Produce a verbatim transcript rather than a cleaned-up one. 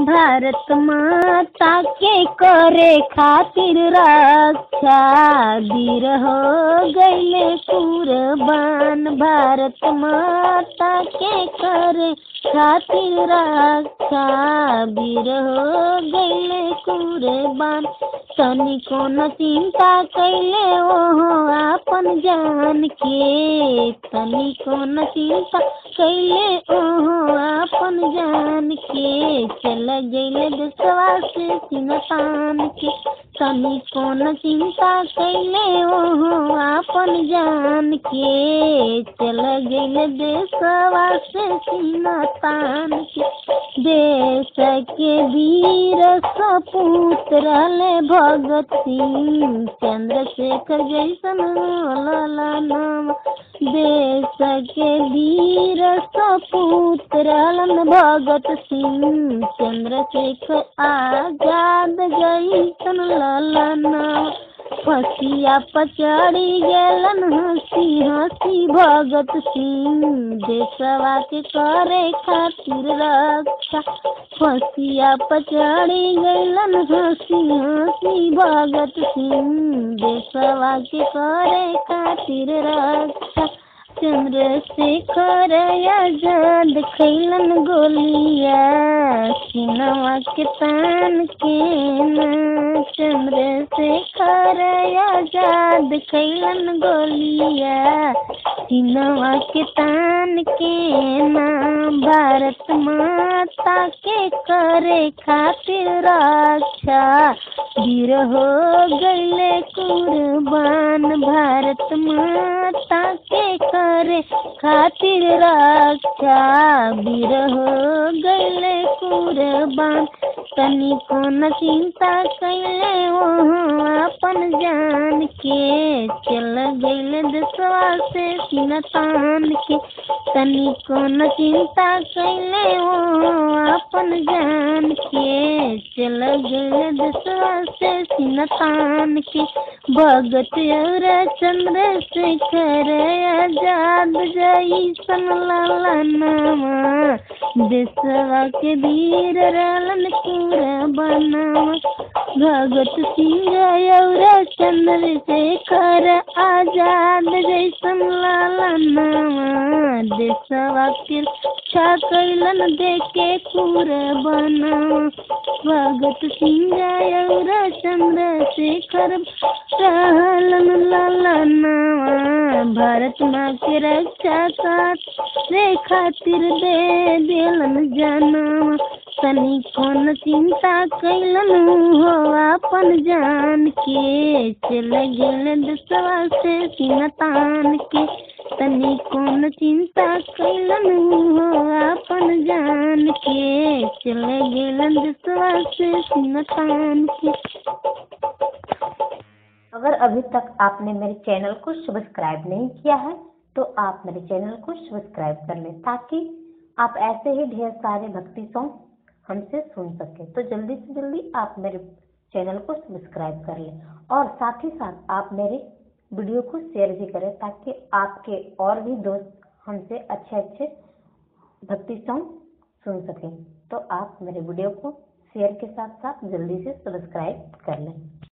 भारत माता के करे खातिर रक्षा, वीर हो गईले कुर्बान। भारत माता के करे खातिर रक्षा, वीर हो गईले कुर्बान। तनिको न चिंता कैले ओहो आपन जान के, तनिको न चिंता कैले ओहो आपन जान के। चल गईले देशवा से सीना तान के, तनिको न चिंता कैले ओहो आपन जान के। चल गईले देशवा से सीना तान के। देश के वीर सपूत रहले भगत सिंह, चंद्रशेखर जैसन होला नाम। देश के वीर सपूत रहलन भगत सिंह, चंद्रशेखर आजाद जैसन लला नाम। फसिया पचड़ी गेलन हंसी हंसी भगत सिंह, देशवा के करे खातिर रक्षा। फसिया पचड़ी गेलन हंसी हंसी भगत सिंह, देशवा के करे खातिर रक्षा। चंद्रशेखर आजाद खैलन गोलिया, सीनवा के तान के ना। चंद्रशेखर आजाद खैलन गोलिया, सीनवा के तान के ना। भारत माता के करे खातिर रक्षा, वीर हो गईले कुर्बान। भारत माता के करे खातिर रक्षा, वीर हो गईले कुर्बान। तनिको न चिंता कैले ओहो आपन जान के, चल गईले देशवा से सीना तान के। तनिको न चिंता कैले ओहो आपन जान के, चल गईले देशवा से सीना तान के। भगत और चंद्रशेखर आजाद जैसन लाला नामा, देशवा के वीर रहलन कुर्बानवा। भगत सिंह और चंद्रशेखर आजाद जैसन लाला नामा, देशवा के रक्षा कैलन देके कुर्बानवा। भगत सिंह और चंद्रशेखर रहलन लाला नामा, भारत माँ के रक्षा करे खातिर दे देलन जानवा। तनिको न चिंता कैलन हो आपन जान के, चल गेले देशवा से सीना तान के। तनिको न चिंता कैलन हो आपन जान के, चल गेले देशवा से सीना तान के। अगर अभी तक आपने मेरे चैनल को सब्सक्राइब नहीं किया है तो आप मेरे चैनल को सब्सक्राइब कर लें, ताकि आप ऐसे ही ढेर सारे भक्ति सॉन्ग हमसे सुन सकें। तो जल्दी से जल्दी आप मेरे चैनल को सब्सक्राइब कर लें और साथ ही साथ आप मेरे वीडियो को शेयर भी करें, ताकि आपके और भी दोस्त हमसे अच्छे अच्छे भक्ति सॉन्ग सुन सकें। तो आप मेरे वीडियो को शेयर के साथ साथ जल्दी से सब्सक्राइब कर लें।